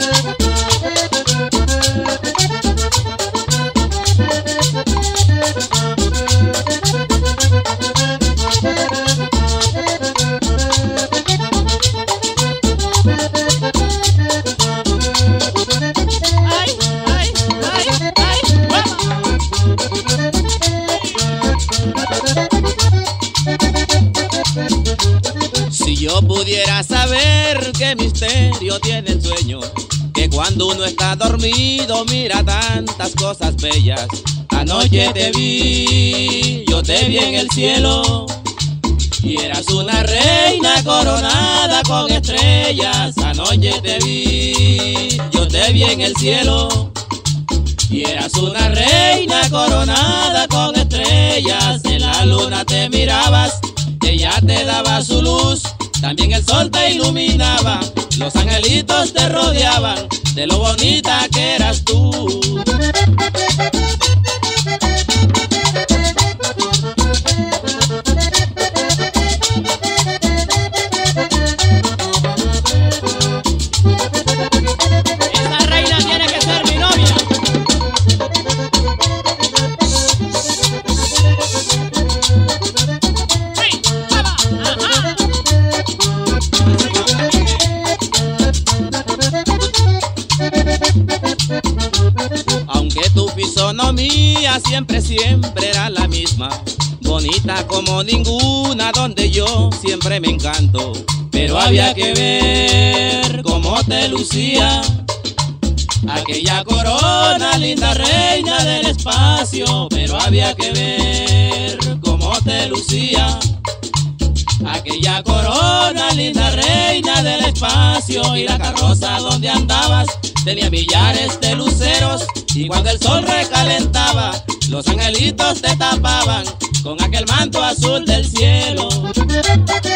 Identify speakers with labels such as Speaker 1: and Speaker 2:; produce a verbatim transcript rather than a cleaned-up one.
Speaker 1: Si yo pudiera saber qué misterio tiene el sueño, que cuando uno está dormido mira tantas cosas bellas. Anoche te vi, yo te vi en el cielo, y eras una reina coronada con estrellas. Anoche te vi, yo te vi en el cielo, y eras una reina coronada con estrellas. En la luna te mirabas, ella te daba su luz, también el sol te iluminaba, los angelitos te rodeaban, de lo bonita que eras tú.
Speaker 2: Esta reina tiene que ser mi novia. Sí, ¡vamos! ¡Ajá!
Speaker 1: Aunque tu fisonomía siempre, siempre era la misma, bonita como ninguna, donde yo siempre me encanto. Pero había que ver cómo te lucía aquella corona, linda reina del espacio. Pero había que ver cómo te lucía aquella corona, linda reina del espacio. Y la carroza donde andabas tenía millares de luceros, y cuando el sol recalentaba, los angelitos te tapaban con aquel manto azul del cielo.